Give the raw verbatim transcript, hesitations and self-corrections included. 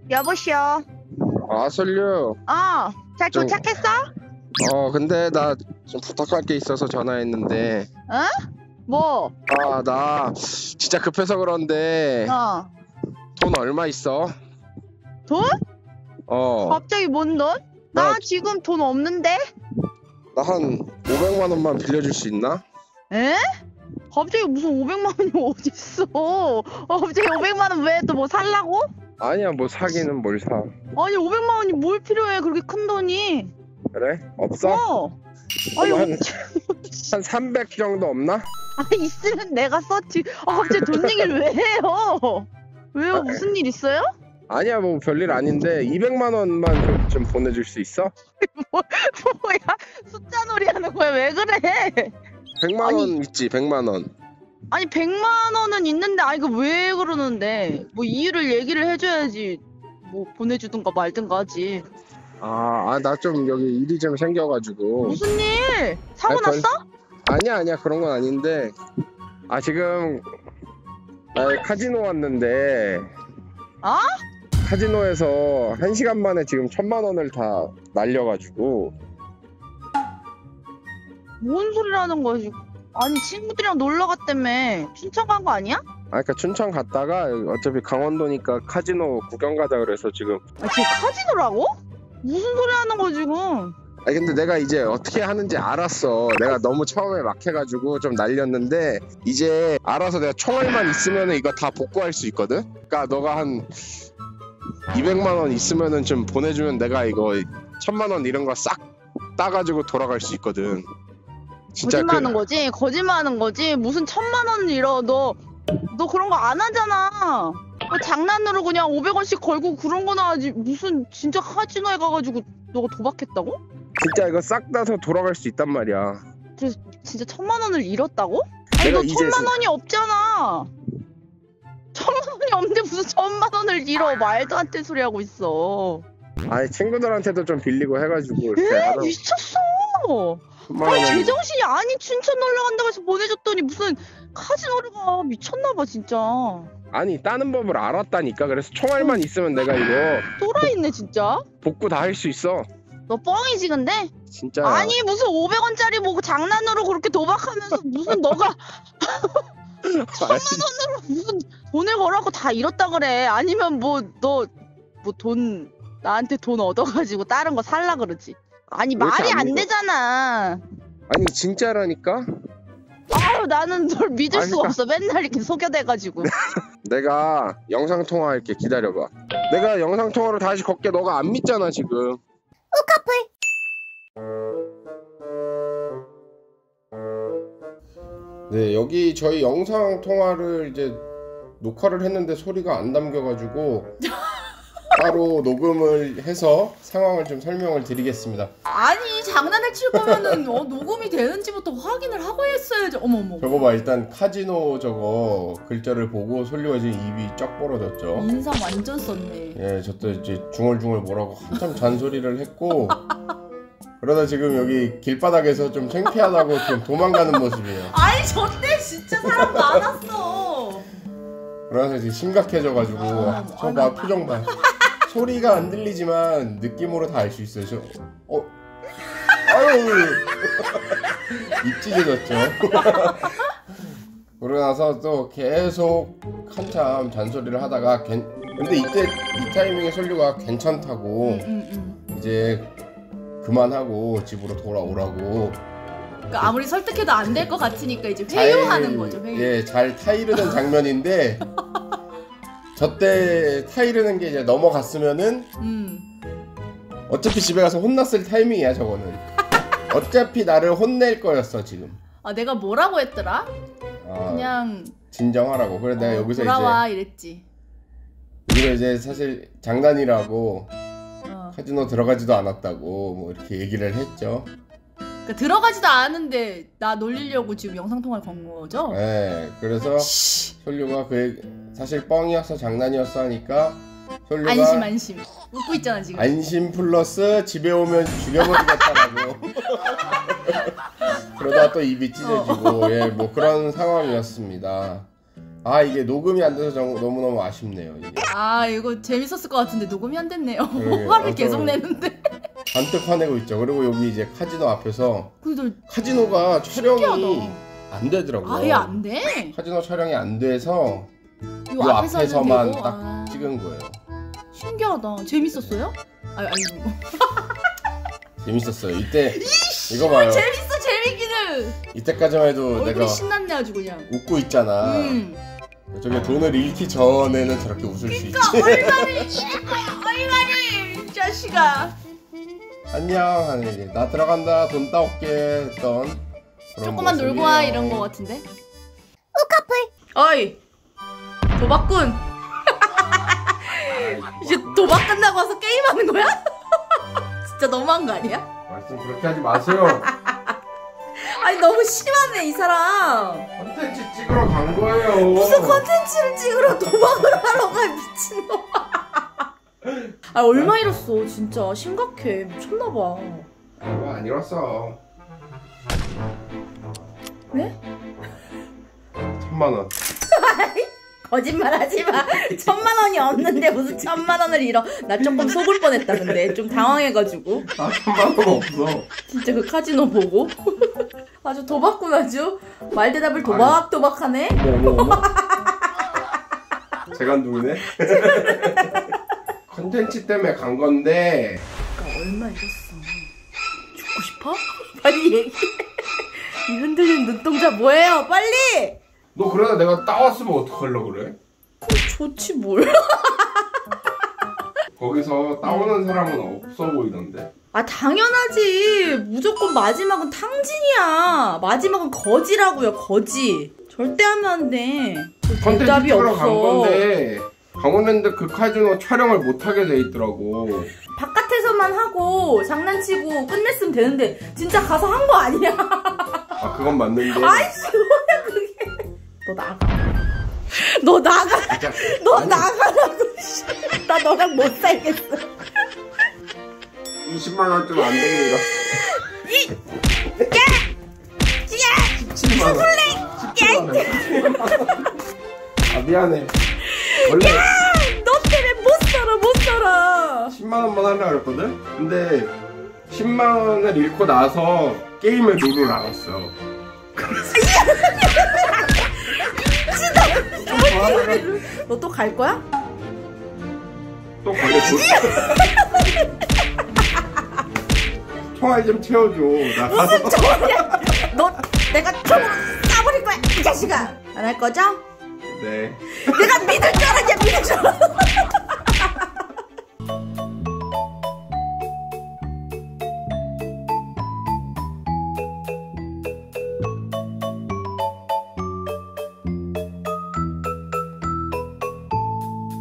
여보시오. 아, 설류. 어, 잘 좀- 도착했어? 어, 근데 나 좀 부탁할 게 있어서 전화했는데. 어? 뭐? 아, 나 진짜 급해서 그런데 어. 돈 얼마 있어? 돈? 어, 갑자기 뭔 돈? 나 나- 지금 돈 없는데? 나 한 오백만 원만 빌려줄 수 있나? 에? 갑자기 무슨 오백만 원이 어딨어? 어, 갑자기 오백만 원 왜 또 뭐 살라고? 아니야, 뭐 사기는 뭘 사. 아니 오백만 원이 뭘 필요해 그렇게 큰 돈이? 그래? 없어? 어. 아니 한, 어, 한 삼백 정도 없나? 아 있으면 내가 썼지. 아 갑자기 돈 얘기를 왜 해요? 왜요? 아, 무슨 일 있어요? 아니야, 뭐 별일 아닌데 이백만 원만 좀, 좀 보내줄 수 있어? 뭐야? 숫자 놀이 하는 거야? 왜 그래? 백만 아니. 원 있지, 백만 원. 아니 백만 원은 있는데 아 이거 왜 그러는데 뭐 이유를 얘기를 해줘야지 뭐 보내주든가 말든가 하지. 아, 아, 나 좀 여기 일이 좀 생겨가지고. 무슨 일? 사고 아니, 별- 났어? 아니야, 아니야, 그런 건 아닌데. 아, 지금 아, 카지노 왔는데 아? 카지노에서 한 시간 만에 지금 천만 원을 다 날려가지고. 뭔 소리라는 거야 지금? 아니 친구들이랑 놀러 갔다며 춘천 간 거 아니야? 아, 그러니까 춘천 갔다가 어차피 강원도니까 카지노 구경 가자 그래서 지금. 아 지금 카지노라고? 무슨 소리 하는 거야 지금? 아, 근데 내가 이제 어떻게 하는지 알았어. 내가 너무 처음에 막 해가지고 좀 날렸는데 이제 알아서 내가 총알만 있으면은 이거 다 복구할 수 있거든. 그러니까 너가 한 이백만 원 있으면은 좀 보내주면 내가 이거 천만 원 이런 거 싹 따가지고 돌아갈 수 있거든. 진짜 거짓말하는 그, 거지? 거짓말하는 거지? 무슨 천만 원 잃어 너 너 그런 거 안 하잖아. 뭐 장난으로 그냥 오백 원씩 걸고 그런 거나 하지 무슨 진짜 카지노에 가가지고 너가 도박했다고? 진짜 이거 싹 따서 돌아갈 수 있단 말이야. 진짜 천만 원을 잃었다고? 아니 내가 너 이제 천만 진- 원이 없잖아. 천만 원이 없는데 무슨 천만 원을 잃어? 말도 안 되는 소리 하고 있어. 아니 친구들한테도 좀 빌리고 해가지고 이렇게 에 하다 미쳤어. 천만 아니 원. 제정신이 아니 춘천 놀러 간다고 해서 보내줬더니 무슨 카지노를 가 미쳤나봐 진짜. 아니 따는 법을 알았다니까. 그래서 총알만 있으면 내가 이거 또라이네 진짜. 복구 다 할 수 있어. 너 뻥이지 근데? 진짜. 아니 무슨 오백 원짜리 뭐 장난으로 그렇게 도박하면서 무슨 너가 천만 원으로 무슨 돈을 걸어갖고 다 잃었다 그래. 아니면 뭐 너 뭐 돈 나한테 돈 얻어가지고 다른 거 살라 그러지. 아니 왜 이렇게 말이 안 안 믿어? 되잖아. 아니 진짜라니까. 아유 나는 널 믿을 아니, 수가 그러니까- 없어. 맨날 이렇게 속여대가지고. 내가 영상 통화할게. 기다려봐. 내가 영상 통화로 다시 걸게. 너가 안 믿잖아 지금. 네, 여기 저희 영상 통화를 이제 녹화를 했는데 소리가 안 담겨가지고 따로 녹음을 해서 상황을 좀 설명을 드리겠습니다. 아니 장난을 칠 거면은 어, 녹음이 되는지부터 확인을 하고 했어야지. 어머머. 저거 봐, 일단 카지노 저거 글자를 보고 솔리가 지금 입이 쫙 벌어졌죠. 인상 완전 썼네. 예, 저도 이제 중얼중얼 뭐라고 한참 잔소리를 했고 그러다 지금 여기 길바닥에서 좀 창피하다고 좀 도망가는 모습이에요. 아니 저때 진짜 사람 많았어. 그래서 지금 심각해져가지고 아, 저 봐, 표정 봐. 소리가 안 들리지만 느낌으로 다 알 수 있어요. 저, 어, 아유, 입 찢어졌죠. 그러고 나서 또 계속 한참 잔소리를 하다가 괜, 근데 이때 이 타이밍에 솔류가 괜찮다고 응, 응, 응. 이제 그만하고 집으로 돌아오라고. 그러니까 아무리 설득해도 안 될 것 같으니까 이제 회유하는 거죠. 회유. 예, 잘 타이르는 장면인데 저때 타이르는 게 이제 넘어갔으면은 음. 어차피 집에 가서 혼났을 타이밍이야 저거는. 어차피 나를 혼낼 거였어 지금. 아 내가 뭐라고 했더라? 아, 그냥 진정하라고. 그래 내가 어, 여기서 돌아와 이랬지. 이제 이거 이제 사실 장난이라고 어. 카지노 들어가지도 않았다고 뭐 이렇게 얘기를 했죠. 그러니까 들어가지도 않은데 나 놀리려고 지금 영상 통화를 건 거죠? 네, 그래서 솔류가 그 얘기- 사실 뻥이었어 장난이었어 하니까 솔류가 안심 안심. 웃고 있잖아 지금. 안심 플러스 집에 오면 죽여버리겠다라고. 그러다 또 입이 찢어지고 예, 뭐 그런 상황이었습니다. 아 이게 녹음이 안 돼서 정, 너무너무 아쉽네요 이게. 아 이거 재밌었을 것 같은데 녹음이 안 됐네요. 그러게. 화를 아, 계속 저- 내는데. 잔뜩 화내고 있죠. 그리고 여기 이제 카지노 앞에서 근데 카지노가 촬영이 신기하다. 안 되더라고요. 아예 안 돼. 카지노 촬영이 안 돼서 이 요 앞에서만 되고? 딱 아, 찍은 거예요. 신기하다. 재밌었어요? 아 아니 재밌었어요. 이때 이거 봐요. 재밌어 재밌기는. 이때까지만 해도 얼굴이 내가 신났네 아주 그냥. 웃고 있잖아. 음. 저게 돈을 잃기 전에는 저렇게 웃을 수 있지. 얼마를 잃을 거야 얼마를 이 자식아. 안녕 하는 얘기. 나 들어간다. 돈 따올게 했던 그런 조금만 놀고 모습이에요. 와 이런 거 같은데. 우카풀. 어이 도박꾼. 이제 도박 끝나고 와서 게임하는 거야? 진짜 너무한 거 아니야? 말씀 그렇게 하지 마세요. 아니 너무 심하네 이 사람. 컨텐츠 찍으러 간 거예요. 무슨 컨텐츠를 찍으러 도박을 하러 가 미친놈아. 아 얼마 잃었어 진짜 심각해 미쳤나봐. 얼마 안 잃었어. 네? 천만 원. 거짓말 하지마. 천만 원이 없는데 무슨 천만 원을 잃어. 나 조금 속을 뻔했다 근데 좀 당황해가지고. 나 천만 원 없어. 진짜 그 카지노 보고 아주 도박꾼 아주 말대답을 도박 도박하네. 어머 어머 어머. 재간둥이네. 컨텐츠 때문에 간 건데 그러니까 얼마 잃었어. 죽고 싶어? 빨리 얘기해. 이 흔들리는 눈동자 뭐예요 빨리. 너 그러다 내가 따왔으면 어떡하려고 그래? 좋지 뭘. 거기서 따오는 사람은 없어 보이던데. 아 당연하지. 무조건 마지막은 탕진이야. 마지막은 거지라고요 거지. 절대 하면 안 돼. 컨텐츠 대답이 찍으러 없어. 간 건데 강원랜드 그 카지노 촬영을 못하게 돼 있더라고. 바깥에서만 하고 장난치고 끝냈으면 되는데 진짜 가서 한 거 아니야. 아 그건 맞는데. 아이씨 뭐야 그게. 너 나가. 너 나가. 진짜. 너 아니, 나가라고. 나 너랑 못 살겠어. 이십만 원쯤 안 되게 잃었어. 이. 십칠만 원. 십칠만 원. 아 미안해. 원래 너 때문에 못 살아 못 살아. 십만 원만 하려고 그랬거든? 근데 십만 원을 잃고 나서 게임을 룰을 알았어. 너 또 갈 거야? 또 가게 줄. 총알 좀 채워줘. 나 가서. 무슨 저냐? 너 내가 총으로 쏴버릴 거야 이 자식아. 안 할 거죠? 네. 내가 믿을 줄 알았냐